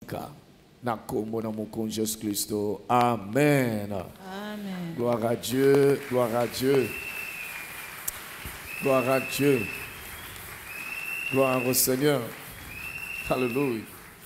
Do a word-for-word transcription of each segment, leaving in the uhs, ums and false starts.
Jésus Christ. Amen. Amen. Gloire à Dieu, gloire à Dieu. Gloire à Dieu. Gloire au Seigneur. Alléluia.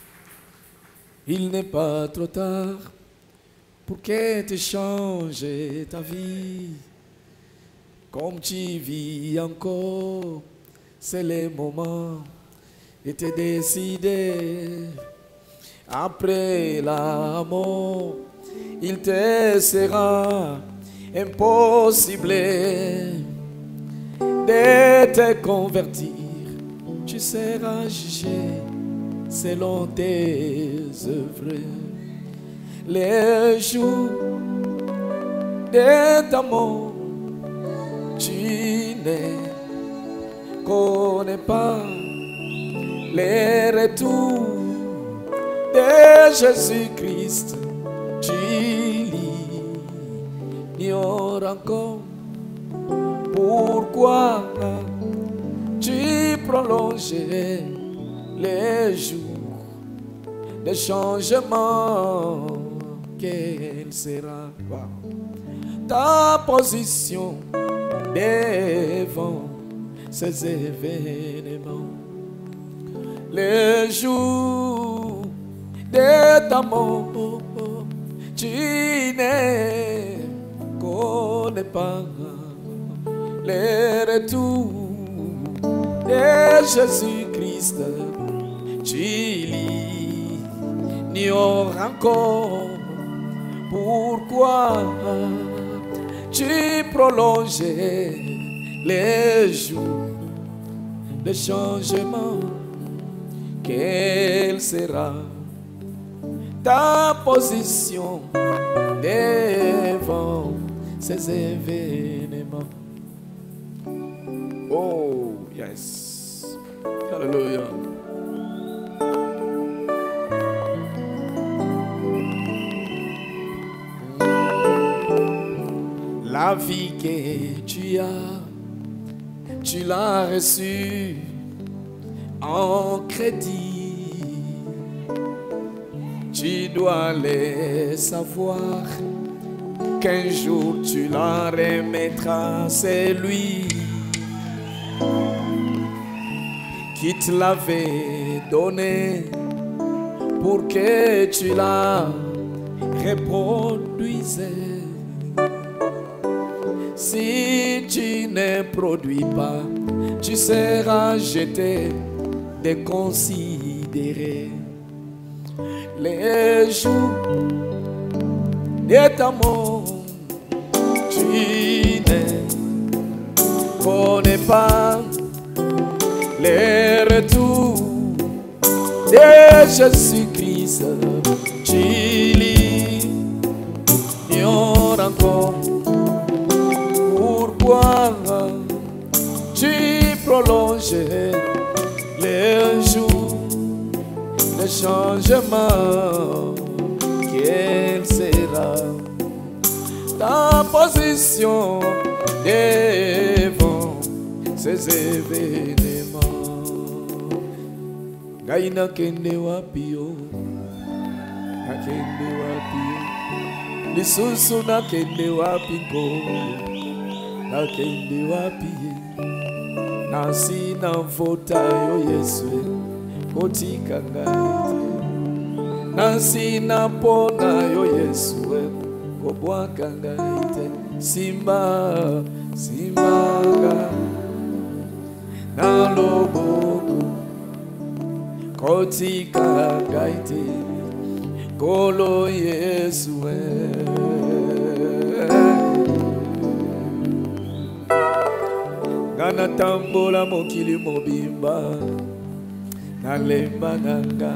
Il n'est pas trop tard pour que tu changes ta vie. Comme tu vis encore, c'est le moment de te décider. Après la mort, il te sera impossible de te convertir. Tu seras jugé selon tes œuvres. Les jours de ta mort, tu ne connais pas les retours de Jésus-Christ. Tu l'ignores encore. Pourquoi tu prolonges les jours de changement? Quelle sera ta position devant ces événements? Les jours de ta mort, tu ne connais pas les retours de Jésus-Christ. Tu l'ignores encore. Pourquoi tu prolonges les jours de changement? Quelle sera ta position devant ces événements? Oh, yes. Hallelujah. La vie que tu as, tu l'as reçue en crédit. Tu dois le savoir qu'un jour tu la remettras. C'est lui qui te l'avait donné pour que tu la reproduises. Si tu ne produis pas, tu seras jeté, déconsidéré. Les jours de ta mort, tu ne connais pas les retours de Jésus-Christ. Tu l'ignores encore. Pourquoi tu prolonges les jours de changement? Quelle sera ta position devant ces événements? Gaïna kende wapio, nakende wapio, lisusu nakende wapiko, nakende wapie, nasi na mvota yo Yesu, kotika ngaite, nasi na pona yo Yesu, kobwaka ngaite, simba, simba na loboko, kotika ngaite, kolo Yesu. Gana tambola mokili mobimba, nalemba nanga,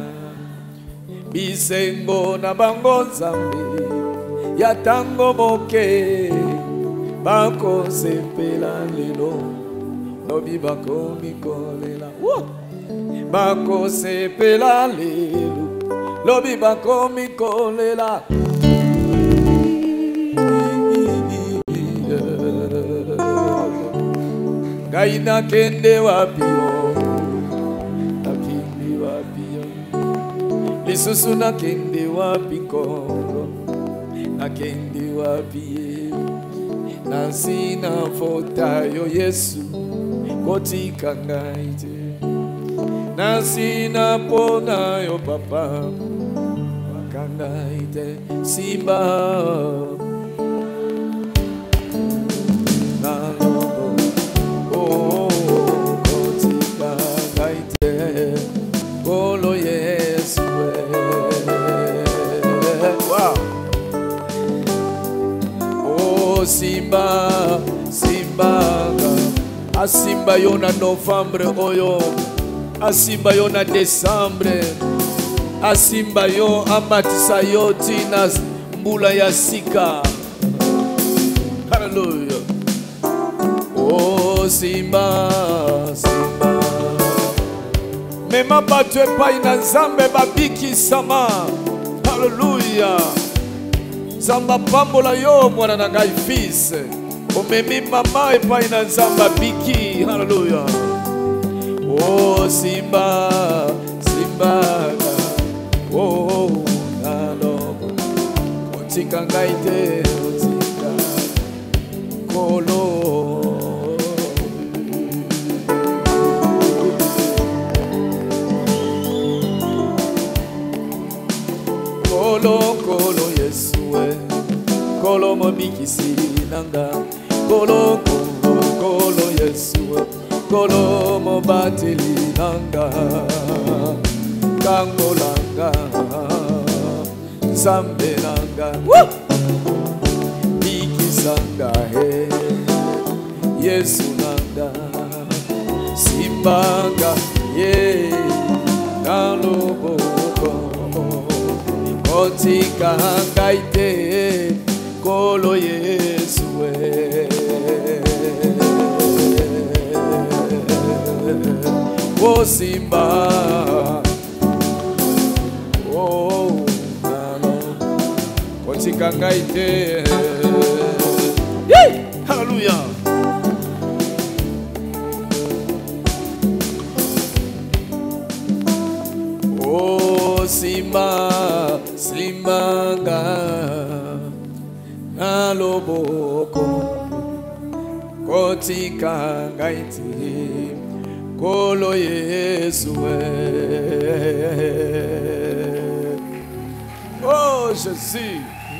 bisengo na bango Nzambe, ya tango moke, bako sepela lelo, lobi bako mikolela, bako sepela lelo, lobi bako mikolela. Gaina kende wapio, akindi wapio, lisusu nakende wapi nkolo, nakende wapi ye, nasina fota yo Yesu kotika ngai te, nasina pona yo papa wakangai te. Simba nalobo oh kotika ngai te, kolo Yesu. Wow. Oh Simba, Simba, asimba yo na Novembre oyo, asimba yo na Desembre, asimba yo amatisa yo tina mbula ya sika. Hallelujah. Oh Simba, Simba, mema batu epai na Nzambe babiki sama. Hallelujah. Zamba pambola yo mwana na ngai fils, omemi mama epai na Nzamba biki. Hallelujah. Oh Simba, Simba, oh nalobo kotika ngai te, kotika kolo. Kolo, kolo Yesu, kolo mobikisi nanga, kolo, kolo, kolo Yesu, kolo mobateli nanga, kango langa, Nzambe nanga, bikisanga he, Yesu nanga, simbanga ye, nalobo kotika ngai te, kolo Yesu. Oh Simba, oh nalo kotika ngai te. Hallelujah. Oh Simba, Simbanga naloboko kotika ngai te, kolo Yesu. Oh Jésus,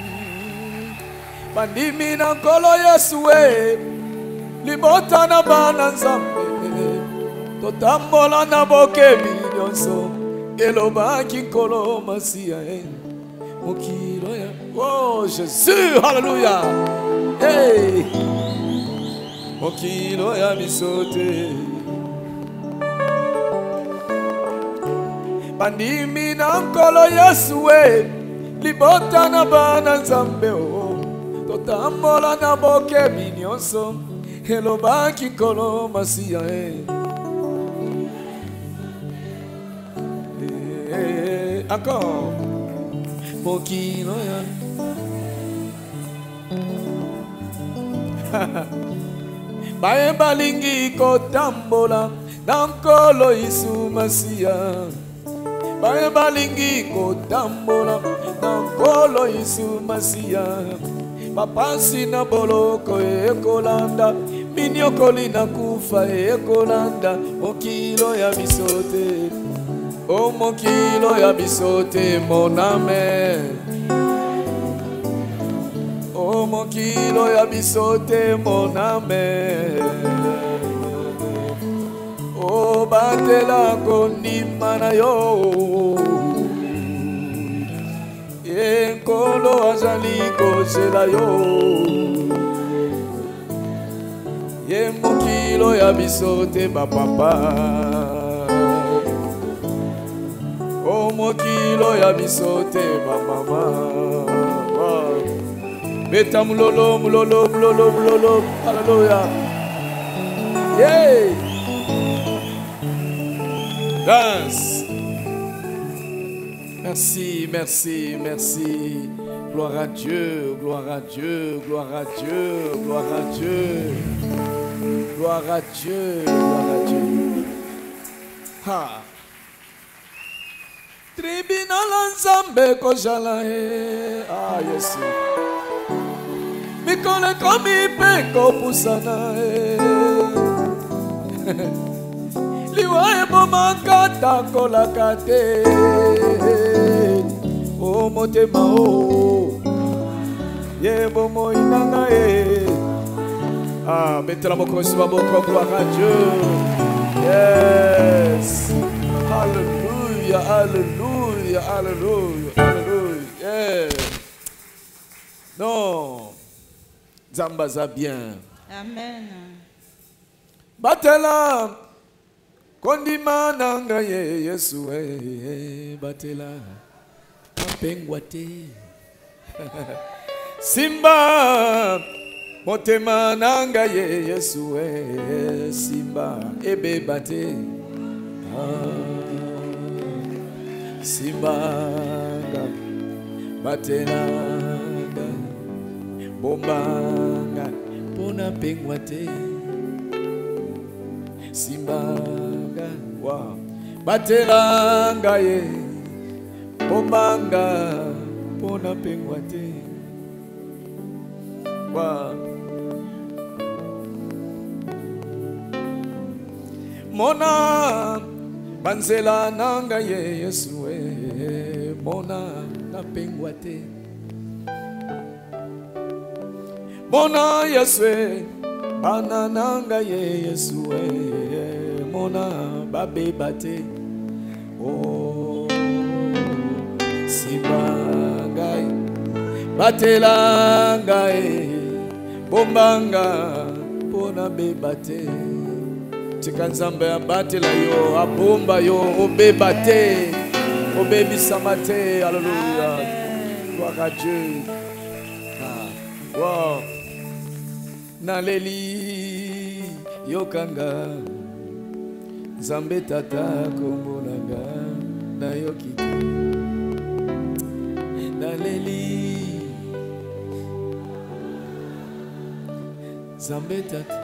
bandimi na kolo Yesu, libota na bana Nzambe, totambola na bokebi nyonso, elobaki kolo Masia mokilo ya. Oh Jésus, hallelujah. Hey, mokilo ya misote, bandimi na kolo Yesu, libota na bana Nzambe, totambola na bokebi nyonso, elobaki kolo Masia. Encore mokilo ya bae balingi kotambola na nkolo Yesu Masia, bae balingi kotambola na nkolo Yesu Masia, papasi na boloko ekolanda, minyokoli na kufa ekolanda, mokilo ya bisote. Oh mokilo ya bisote mon ame, oh mokilo ya bisote mon ame, oh batela kondima na yo, enkolo azali kozela yo, ye mokilo ya bisote ba papa. Oh mokilo ya bisote ba mama, beta mulolo mulolo mulolo mulolo. Hallelujah. Yay. Dance. Merci, merci, merci. Gloire à Dieu, gloire à Dieu, gloire à Dieu, gloire à Dieu. Gloire à Dieu, gloire à Dieu. Ha. Tribunal Nzambe kojala e. Ah, yes. Mikole komi peko pusana e. Liwa e bomakata kolakate. O motema o. Ye bomo inanga e. Ah, mettez la main sur la bouche, gloire à Dieu. Yes. Alléluia, alléluia, alléluia, alléluia. Yeah. Non. Zambaza bien. Amen. Batela. Kondima nanga ye Yesu e. Batela. Apengwate. Simba. Motema nanga ye Yesu e. Simba. Ebe bate. Ah. Simbanga Batelanga Bombanga Pona Pengwate Simbanga Wow Batelanga ye Bombanga Pona Pengwate Wow Mona Banzela nanga ye Yesu e. Mona na pengwate. Mona Yesu e. Bana nanga ye Yesu e. Mona babe bate. Oh Sibangai Batelanga e. Bombanga Pona be bate. Chikanzambe abatela yo, abomba yo, obebate, obebi samate, alléluia. Gloire à Dieu. Ah, wow. Naleli yokanga, Zambe tata kombolanga, na yokite. Naleli Zambe tata.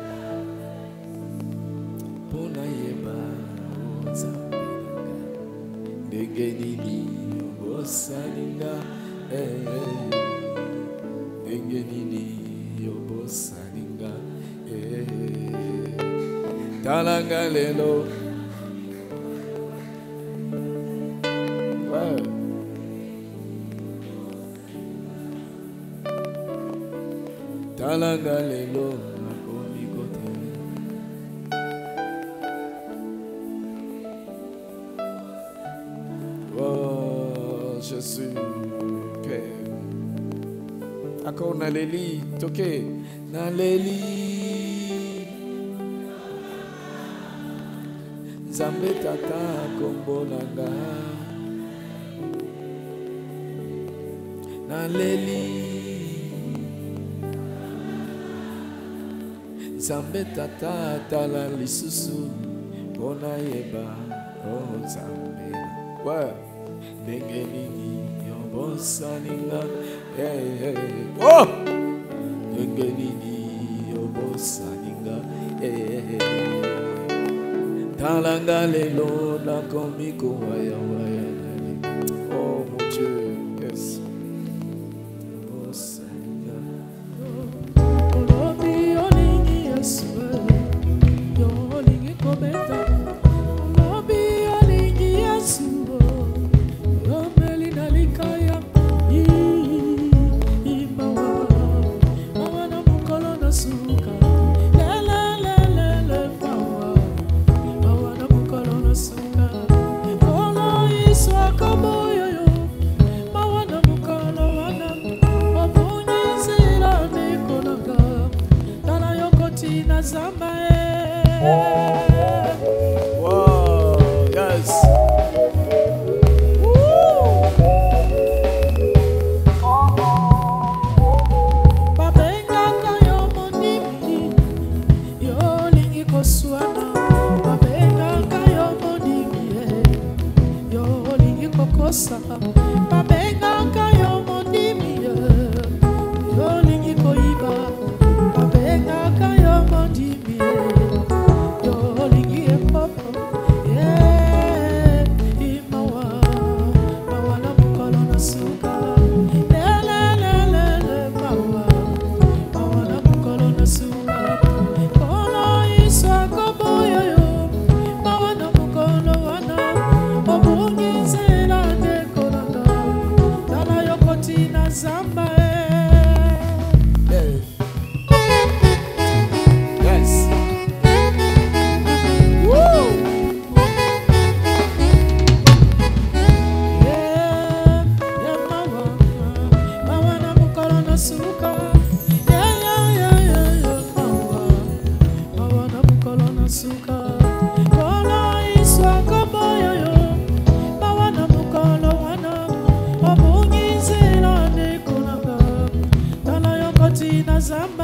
Pona yeba ozambelanga Negenini obosaninga Negenini obosaninga Talanga lelo Talanga lelo Jésus, Père. Encore Naleli, toqué. Naleli. Zambe tata kombolanga. Naleli. Zambe tata tala lisusu. Bona yeba. Oh Zambe. Ouais. Dengenini yobosaninga hey hey oh Dengenini yobosaninga hey hey Talanga lelo na komiko waya waya oh mon Dieu yes yobosaninga Olobi olingi Yesu yo olingi kometa Olobi olingi Yesu Suka, zamba. Yes. Yes. Woo! Yeah, yeah, mawa, mawa na mukolo na suka. Yeah, yeah, yeah, yeah, yeah, mawa, mawa na mukolo na suka. Kola iswa kaboyo yo, mawa na mukolo wana. Obunyi zela ne kunanga, tala yokoti na zamba.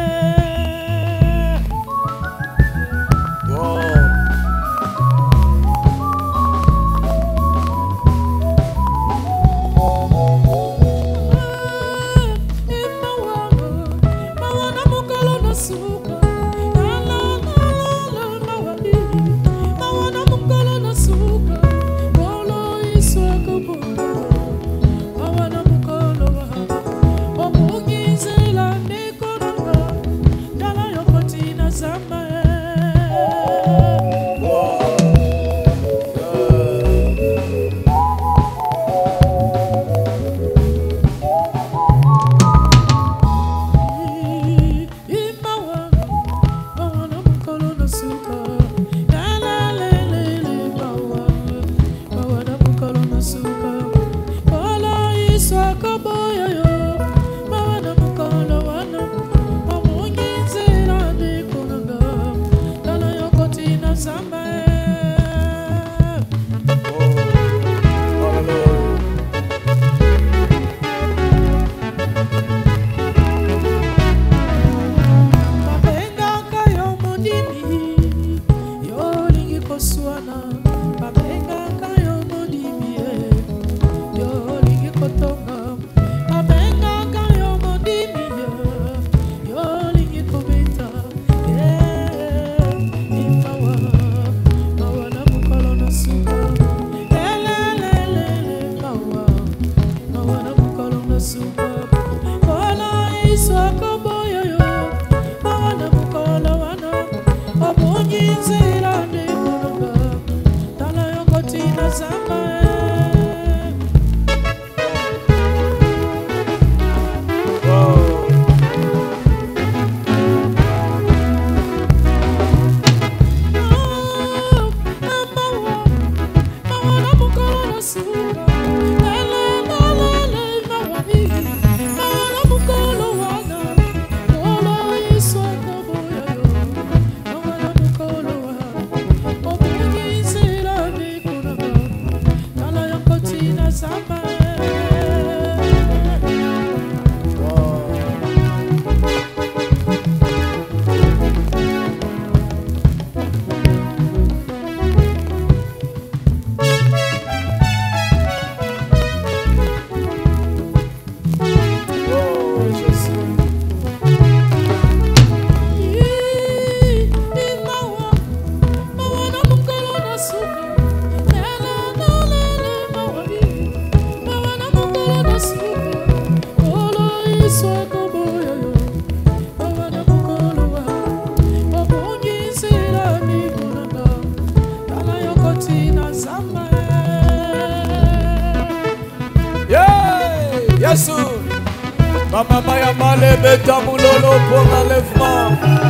Mama Maya Male Betamulolo pour l'enlèvement.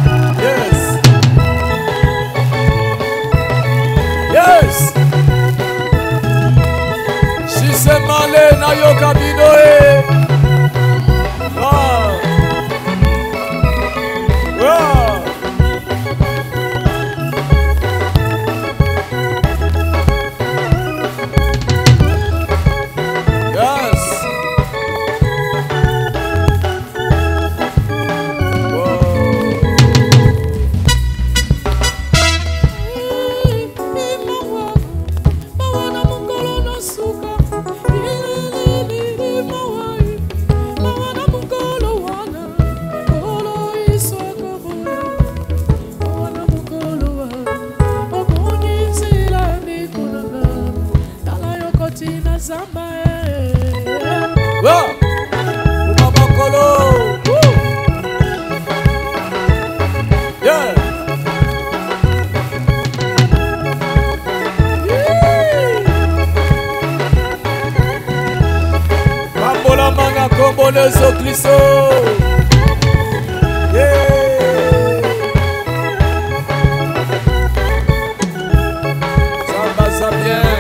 Yes. Yes. Si c'est Male Nayoka Binoe. Ah. Ah. Monezo Christo. Yeah. Ça va, ça bien.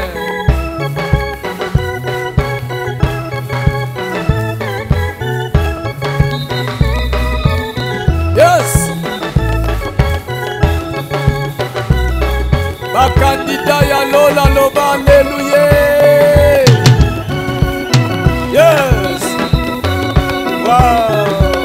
Yes. Ma candidat ya Lola Loba, alléluia. Yes. Wow.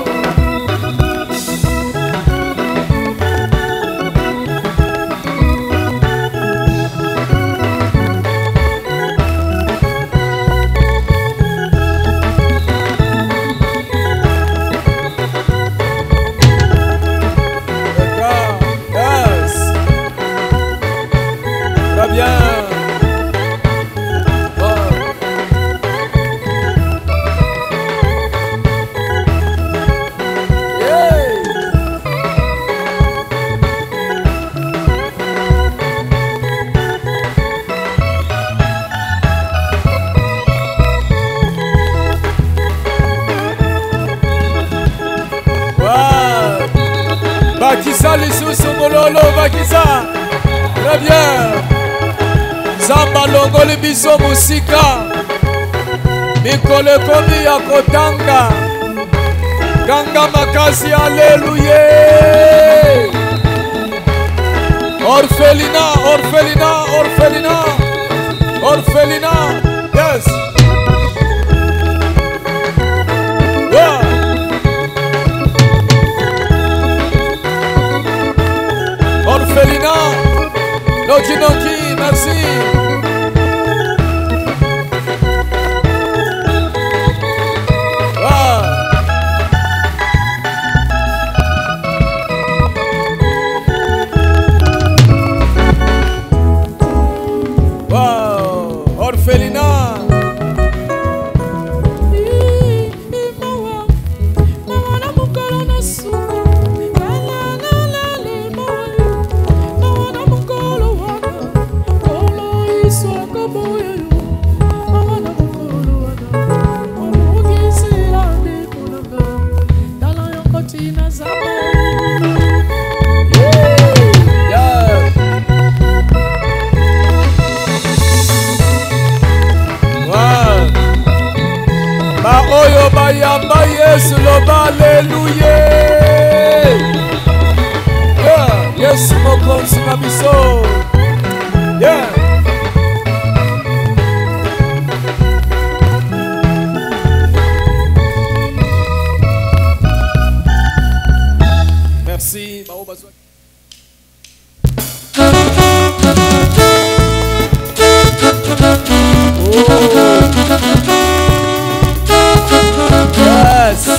Yes. Très bien. Bakisa lisusu mololo bakisa. Très bien. Zamba longoli biso musika. Mikole komi ya kotanga. Ganga makasi, alléluia. Orphelina, orphelina, orphelina. Orphelina. Yes. Yeah. Orphelina, Noki Noki, merci. Wow. Wow, Orphelina. Oyo bayamba Yesu loba, alléluia. Yeah, Yesu mokonzi na biso. Yeah. Merci. Yes.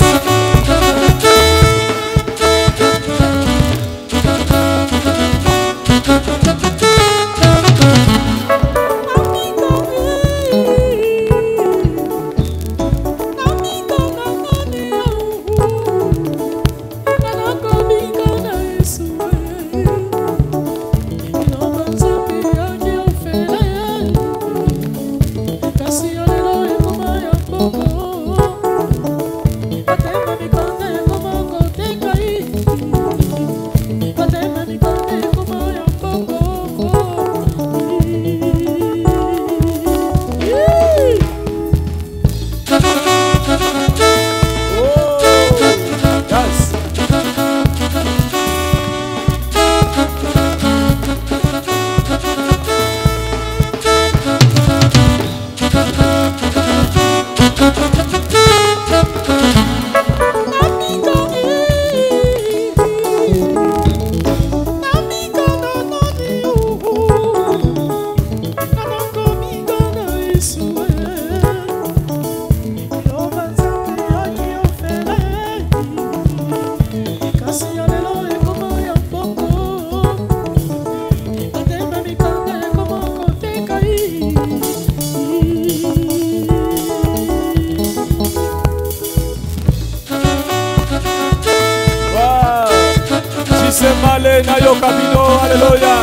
Semale na yo camino, aleluya.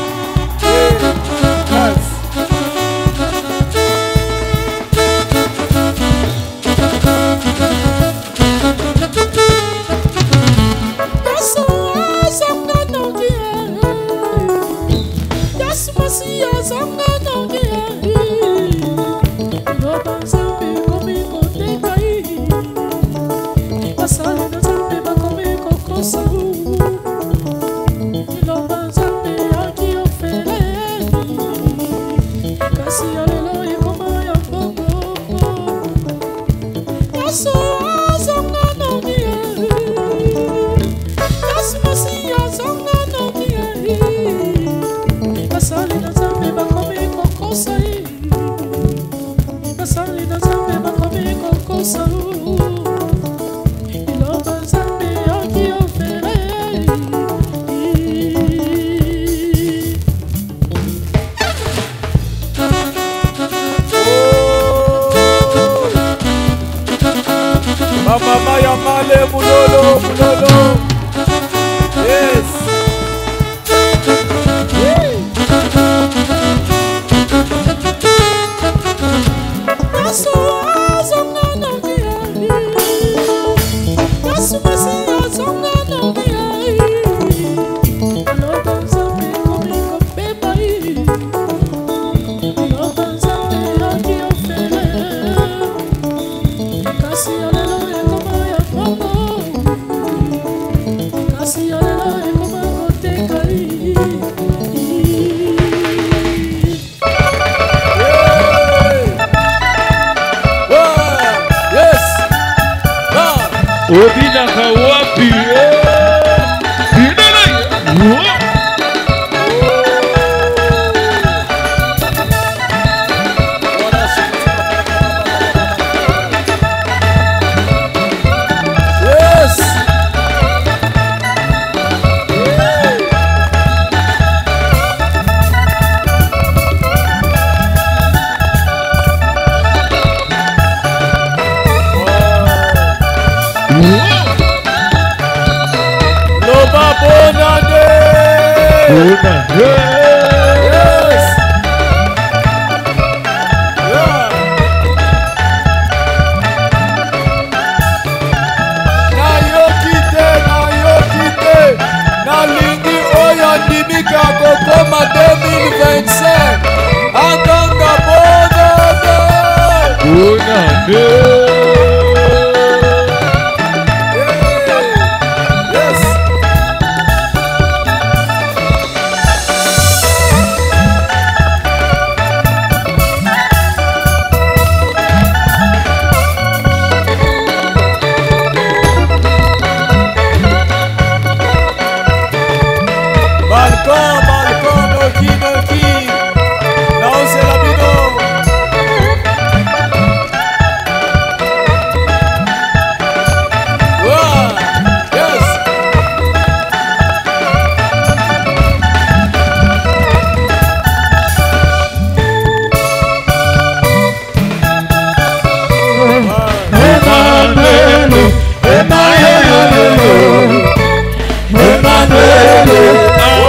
Yes. Mama ya male mulolo mulolo. Yes. Obina kawapi Yes. Loba bonane. Yes. Yeah. Na yokite, na yokite. Na lingi oyo ndimika kokoma deux mille vingt-cinq. Atanga bonane. Bonane. Balcon, balcon, noki, noki. Là c'est la bino. Wow, yes. Emmanuel, Emmanuel, Emmanuel.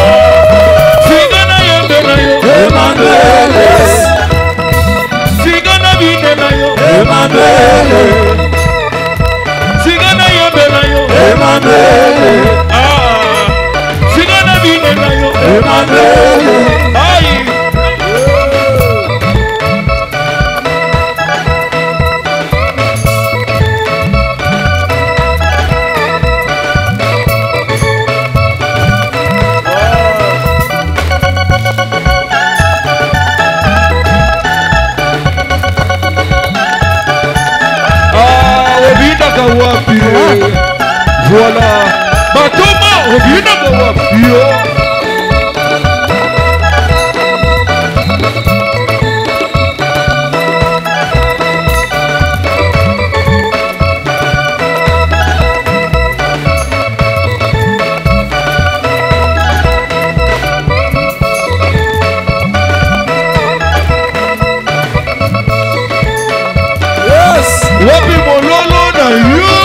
Emmanuel, Sigana yobela yo, Emmanuel, ah, Sigana binela yo, Emmanuel, ay. Wapi, voilà, Batoma, Obina wapi. Yes. Wapi mololo na yo.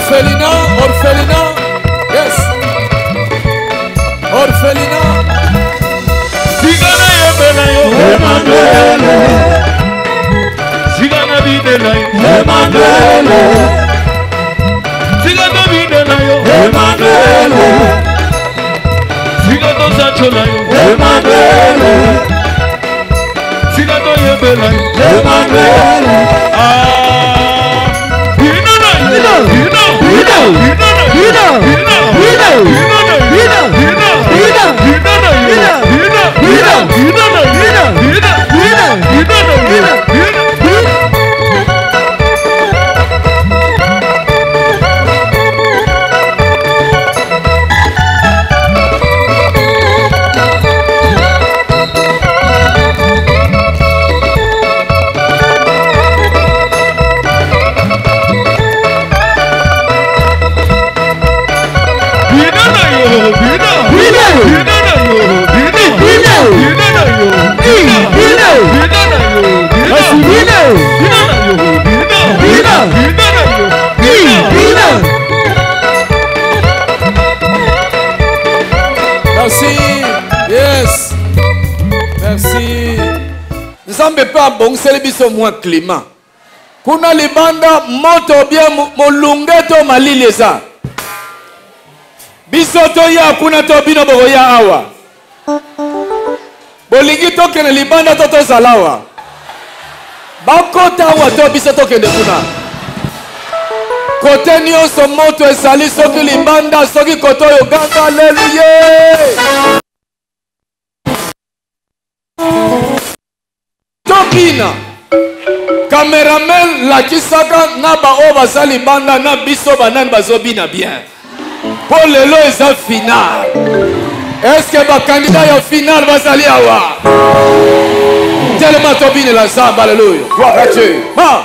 Orphelinat, orphelinat. Yes. Orphelinat. Sigana yembela yo Emmanuel. Sigana bidela yo Emmanuel. Sigana bidela yo Emmanuel. Sigana zachola yo Emmanuel. Sigana yembela yo Emmanuel. Ah, Hina na Hina Hina Hina Hina Hina Hina Hina Hina Hina Hina na Hina Hina Hina Hina na Hina Hina Hina Hina na Hina Hina. Merci. Yes. Merci. Nzambe pa bongseli biso mwa climat. Kuna libanda moto bien molungeto malili eza. Biso to ya kuna to bino boko ya awa. Bolingi to kene libanda to to zalawa. Bakota awa to biso to kene kuna. Kote nyonso moto ezali soki libanda soki koto yo ganga haleluya. Tokina. Cameraman la kisaka na ba o bazali banda na biso banani bazobina bien. Pour lelo eza final. Est-ce que ba candidat yo final bazali awa? Tellement tobine la zamba haleluya. Gloire à Dieu. Ha.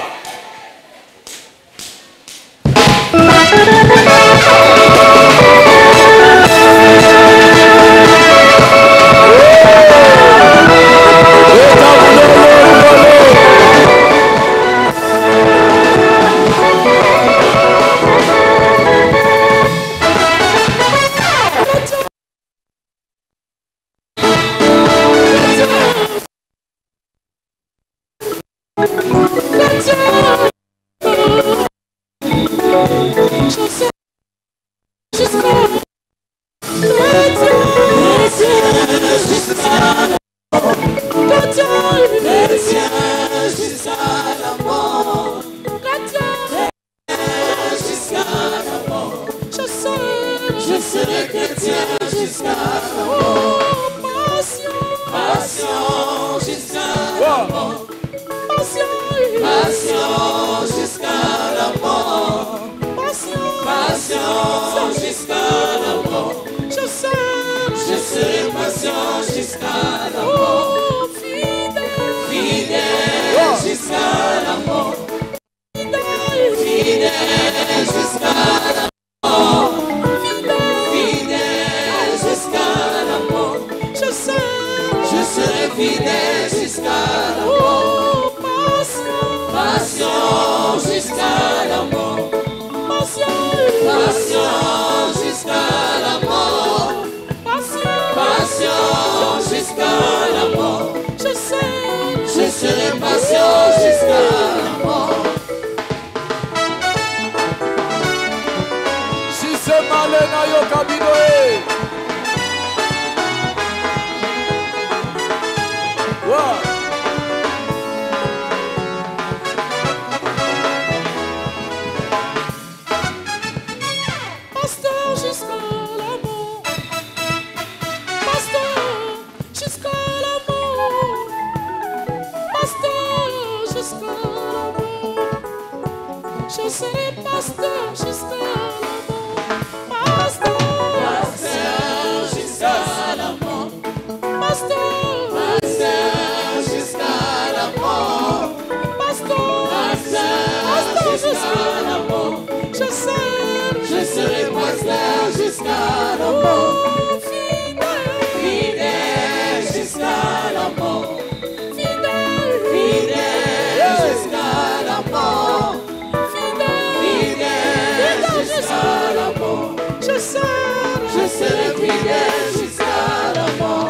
fidèle jusqu'à la mort.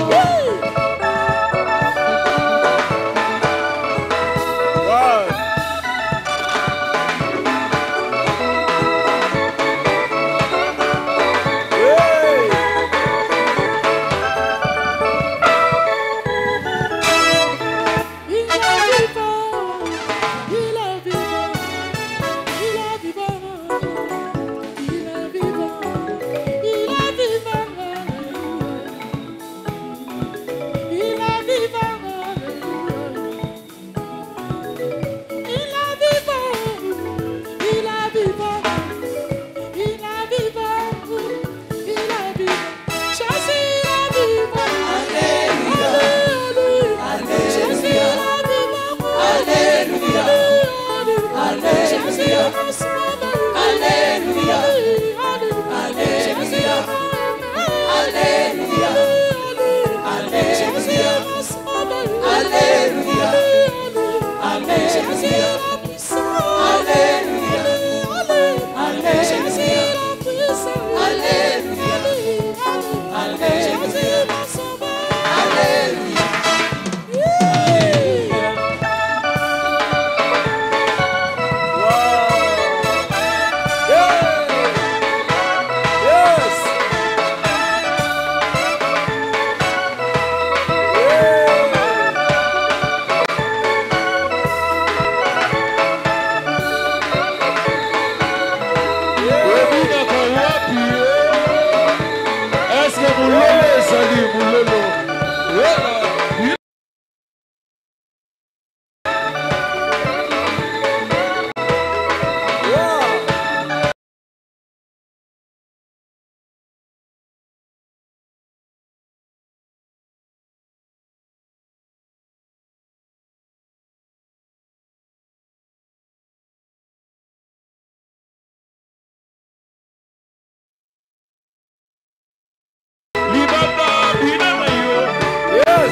Libanda, bina na yo. Yes.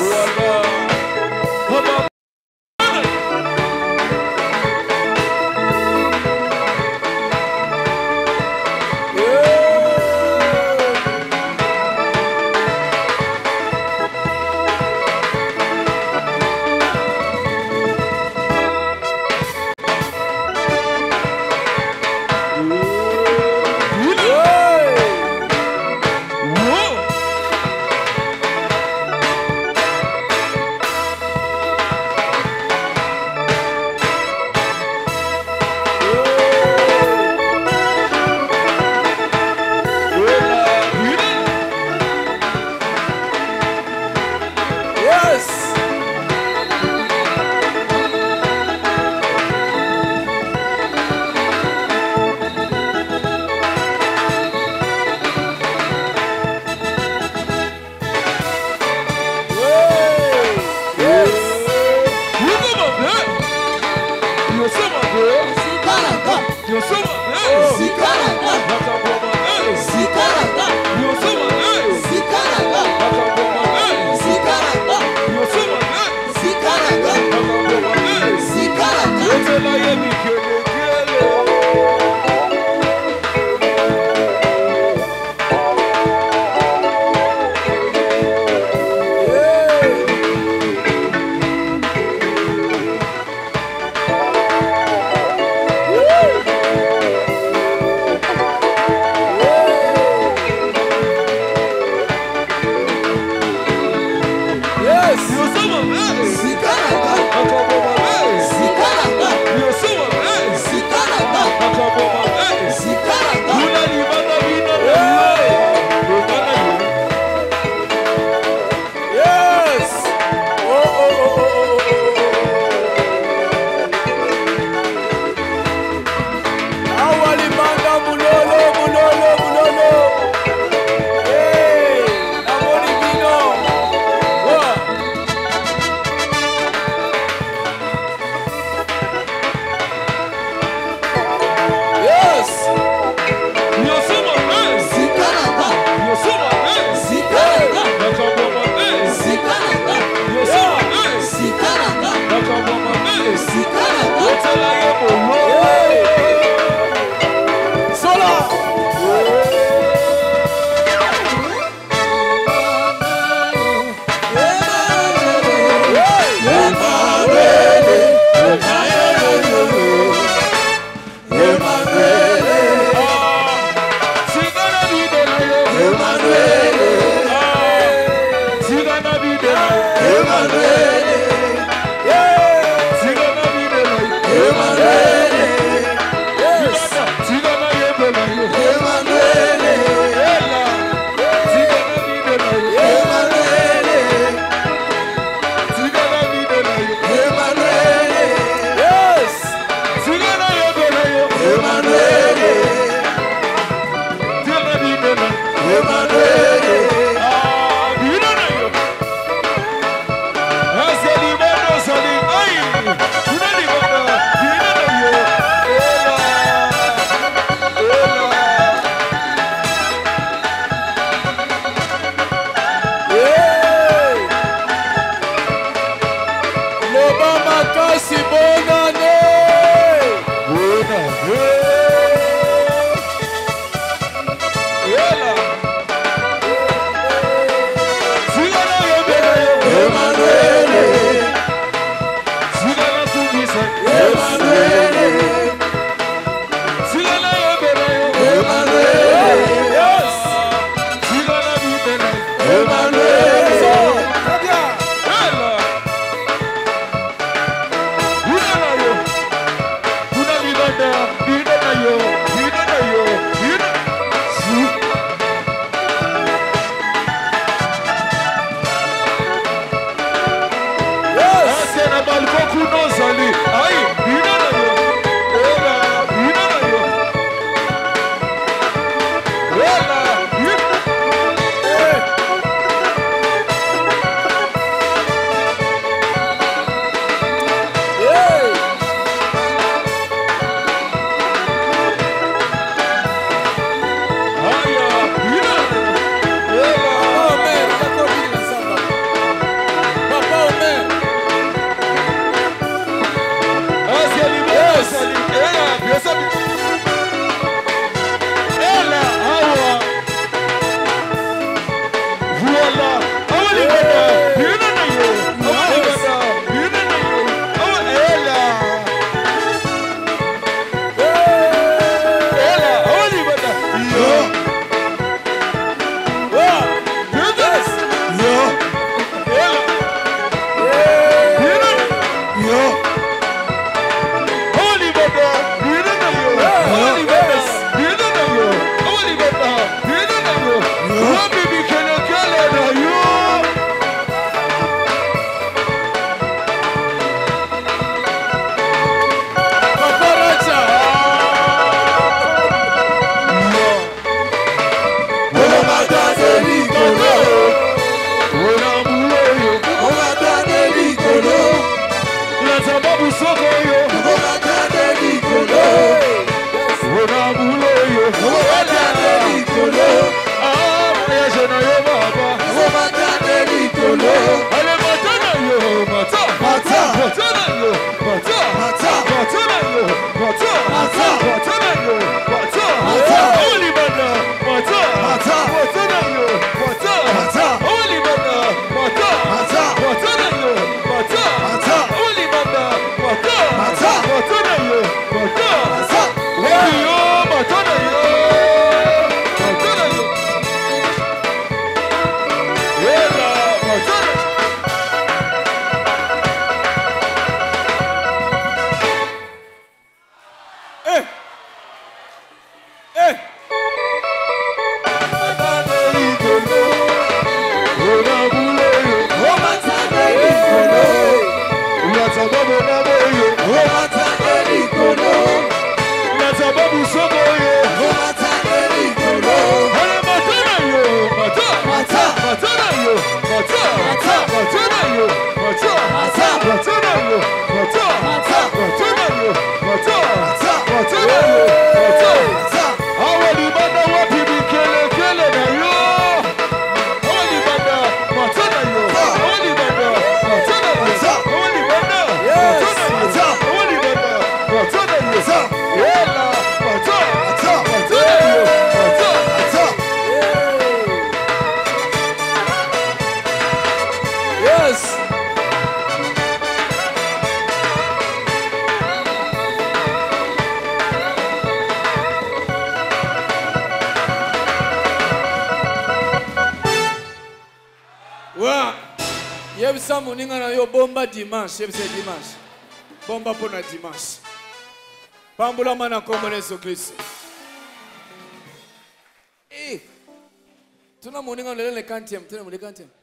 Yebisa moninga na yo bomba dimanche, yebisa dimanche. Bomba pour na dimanche. Pambula mana kombo Yesu Kristo. Eh. Tuna moninga lele le quantième, tuna moninga quantième.